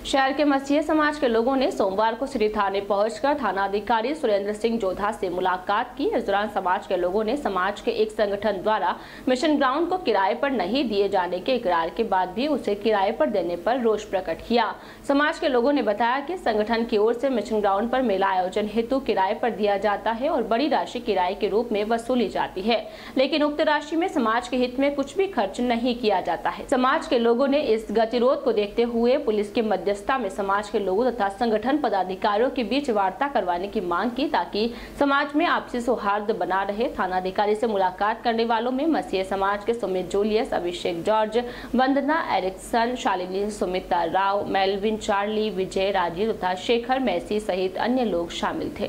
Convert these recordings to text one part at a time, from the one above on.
शहर के मसीह समाज के लोगों ने सोमवार को श्री थाने पहुंचकर थानाधिकारी सुरेंद्र सिंह जोधा से मुलाकात की। इस दौरान समाज के लोगों ने समाज के एक संगठन द्वारा मिशन ग्राउंड को किराए पर नहीं दिए जाने के इकरार के बाद भी उसे किराए पर देने पर रोष प्रकट किया। समाज के लोगों ने बताया कि संगठन की ओर से मिशन ग्राउंड पर मेला आयोजन हेतु किराए पर दिया जाता है और बड़ी राशि किराए के रूप में वसूली जाती है, लेकिन उक्त राशि में समाज के हित में कुछ भी खर्च नहीं किया जाता है। समाज के लोगों ने इस गतिरोध को देखते हुए पुलिस के मध्यस्थता में समाज के लोगों तथा संगठन पदाधिकारियों के बीच वार्ता करवाने की मांग की ताकि समाज में आपसी सौहार्द बना रहे। थानाधिकारी से मुलाकात करने वालों में मसीह समाज के Sumit Julius, Abhishek George, Vandana Ericsson, Shalini, Sumita Rao, Melvin, Charlie, Vijay, Rajeev तथा शेखर मैसी सहित अन्य लोग शामिल थे।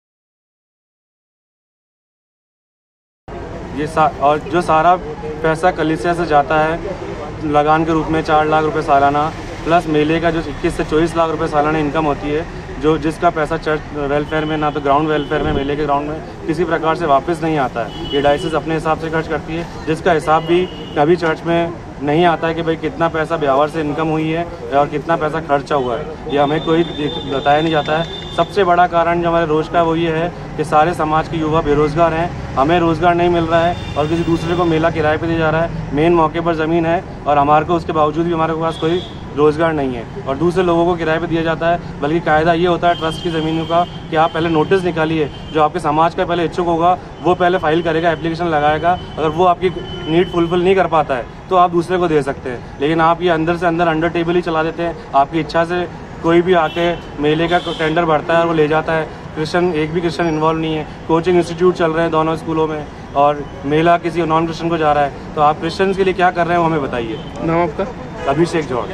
और जो सारा पैसा कलीसिया से जाता है लगान के रूप में 4 लाख रुपए सालाना, प्लस मेले का जो 21 से 24 लाख रुपए सालाना इनकम होती है, जो जिसका पैसा चर्च वेलफेयर में, ना तो ग्राउंड वेलफेयर में, मेले के ग्राउंड में किसी प्रकार से वापस नहीं आता है। ये डायसिस अपने हिसाब से खर्च करती है, जिसका हिसाब भी कभी चर्च में नहीं आता है कि भाई कितना पैसा ब्यावर से इनकम हुई है और कितना पैसा खर्चा हुआ है। ये हमें कोई बताया नहीं जाता है। सबसे बड़ा कारण जो हमारे रोज का वो ये है कि सारे समाज के युवा बेरोजगार हैं, हमें रोजगार नहीं मिल रहा है और किसी दूसरे को मेला किराए पे दिया जा रहा है। मेन मौके पर ज़मीन है और हमारे को उसके बावजूद भी हमारे पास कोई रोजगार नहीं है और दूसरे लोगों को किराए पे दिया जाता है। बल्कि कायदा ये होता है ट्रस्ट की ज़मीनों का कि आप पहले नोटिस निकालिए, जो आपके समाज का पहले इच्छुक होगा वो पहले फाइल करेगा, एप्लीकेशन लगाएगा। अगर वो आपकी नीड फुलफिल नहीं कर पाता है तो आप दूसरे को दे सकते हैं, लेकिन आप ये अंदर से अंदर अंडर टेबल ही चला देते हैं। आपकी इच्छा से कोई भी आके मेले का टेंडर भरता है और वो ले जाता है। क्रिश्चियन, एक भी क्रिश्चियन इन्वॉल्व नहीं है। कोचिंग इंस्टीट्यूट चल रहे हैं दोनों स्कूलों में और मेला किसी नॉन क्रिश्चियन को जा रहा है। तो आप क्रिश्चियन के लिए क्या कर रहे हैं वो हमें बताइए। नाम आपका? अभिषेक जॉर्ज।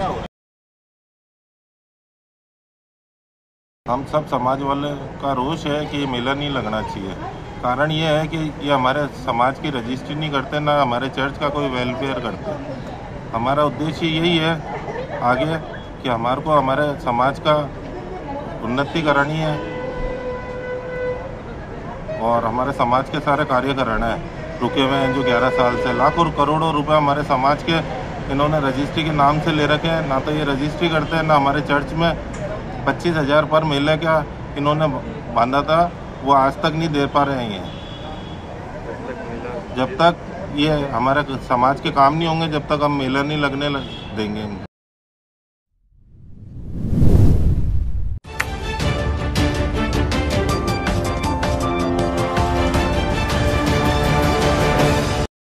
हम सब समाज वाले का रोष है कि ये मेला नहीं लगना चाहिए। कारण ये है कि ये हमारे समाज की रजिस्ट्री नहीं करते, ना हमारे चर्च का कोई वेलफेयर करते। हमारा उद्देश्य यही है आगे कि हमारे को हमारे समाज का उन्नति करानी है और हमारे समाज के सारे कार्य कराना है। रुके हुए हैं जो 11 साल से, लाखों करोड़ों रुपए हमारे समाज के इन्होंने रजिस्ट्री के नाम से ले रखे हैं। ना तो ये रजिस्ट्री करते हैं, ना हमारे चर्च में 25,000 पर मेले का इन्होंने बांधा था, वो आज तक नहीं दे पा रहे हैं। जब तक ये हमारे समाज के काम नहीं होंगे, जब तक हम मेला नहीं लगने देंगे।